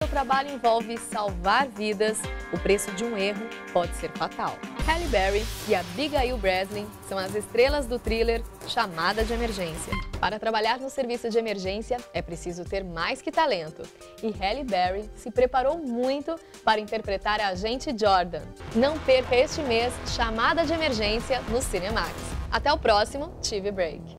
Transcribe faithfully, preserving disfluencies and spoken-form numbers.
seu trabalho envolve salvar vidas, o preço de um erro pode ser fatal. Halle Berry e Abigail Breslin são as estrelas do thriller Chamada de Emergência. Para trabalhar no serviço de emergência, é preciso ter mais que talento. E Halle Berry se preparou muito para interpretar a agente Jordan. Não perca este mês Chamada de Emergência no Cinemax. Até o próximo T V Break.